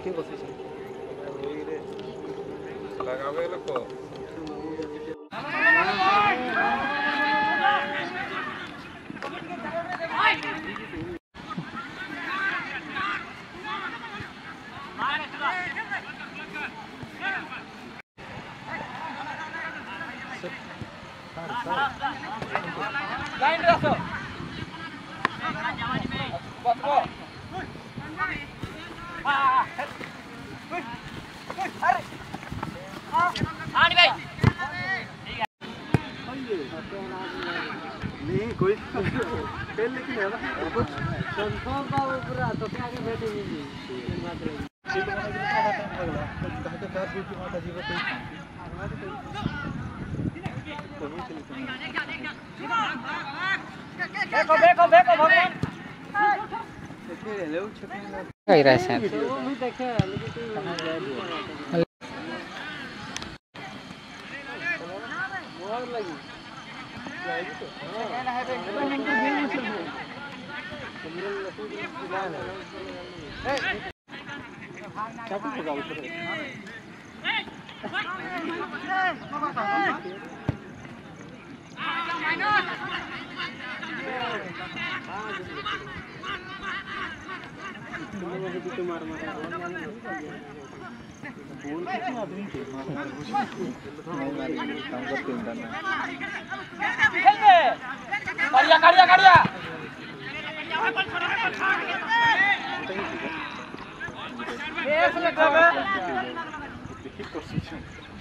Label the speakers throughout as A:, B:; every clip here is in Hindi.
A: କିଏ ବସିଛି
B: लगावे लोको
C: लाइन रखो बतरो अरे आनी भाई
A: नहीं कोई फेल लेकिन है ना कुछ कंफर्म का पूरा तो क्या आगे बैठेंगे नहीं बात रही तो कार की माता जी को
C: देखो देखो देखो भगवान
D: कह रहा है सर
A: वो भी देखे लेकिन तू कहां गया मोर लगी जाएगी तो कहना है चाकू पकड़ा उधर मार बोल कितने आदमी थे मार काम करते हैं
C: काड़िया काड़िया काड़िया एक मिनट हो गया
A: देखिए पोजीशन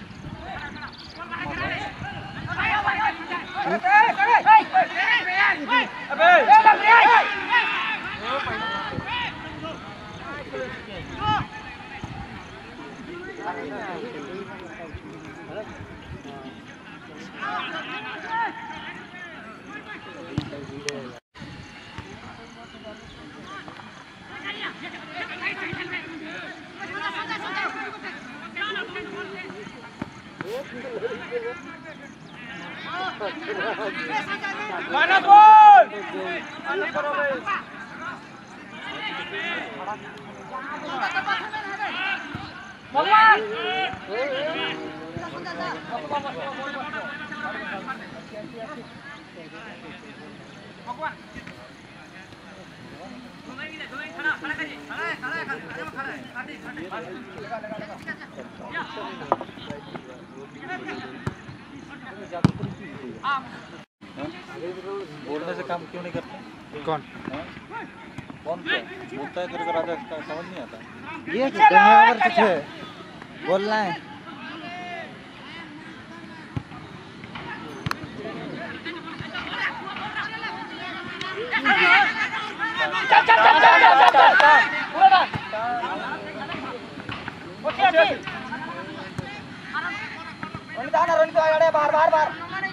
C: अबे माना बोल माना करो भाई भगवान भगवान खड़ा खड़ा करिए खड़ा खड़ा खड़ा
A: बोलने से काम क्यों नहीं करते कौन कौन बोलता है तेरे को राजा समझ नहीं आता ये दुनियावर कुछ है बोलना है
C: चल चल चल चल चल चल पूरा ओके रन को आड़े बार बार बार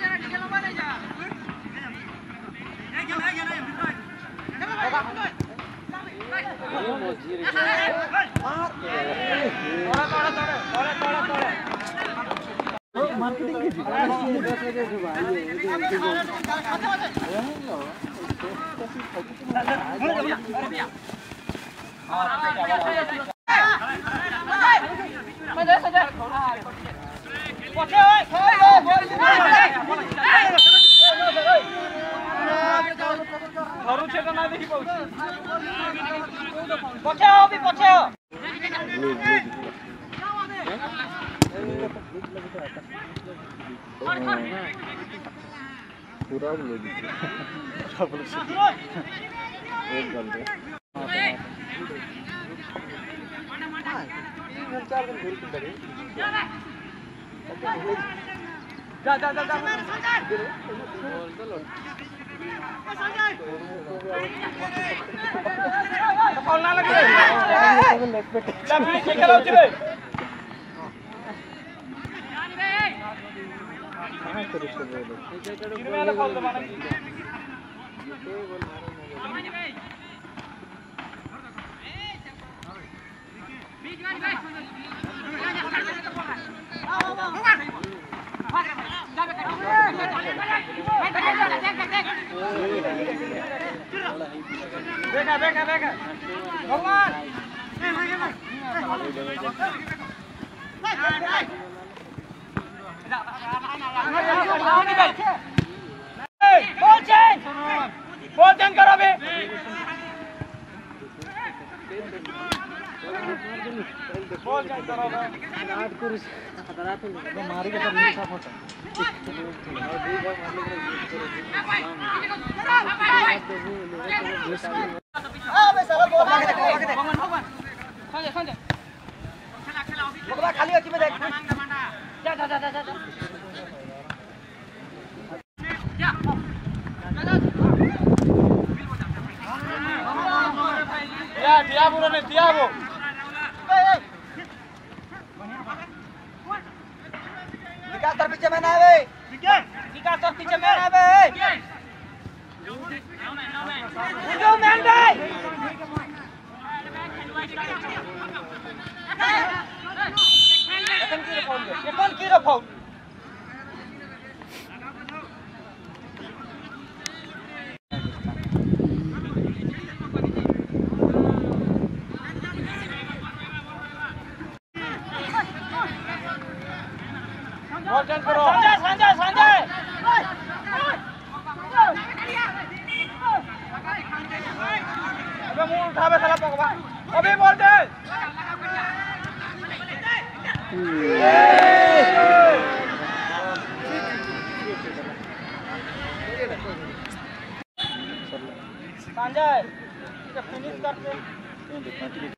A: मार्केटिंग की पूरा बोल एक घंटे चार दिन घूर के
C: जा जा जा जा कॉल ना लगे लेफ्ट पे खेलो चले
A: हां तो रिश्ते बोलो
C: गिरने वाला कॉल दबाना ये
A: बोल मारो
C: बीच में भाई देखा देखा देखा भगवान बॉल चेंज करो बे बॉल चेंज करो बे
A: मारी के तो नहीं साफ होता
C: खाली अच्छी में देख जा जा जा जा जा Tiago no Tiago Nicator पीछे में ना आवे निकातर पीछे में ना आवे जो मैन भाई कौन की रफाउल संजय संजय संजय अबे मुंह उठावे साला पकवा अभी बोल दे संजय फिनिश करते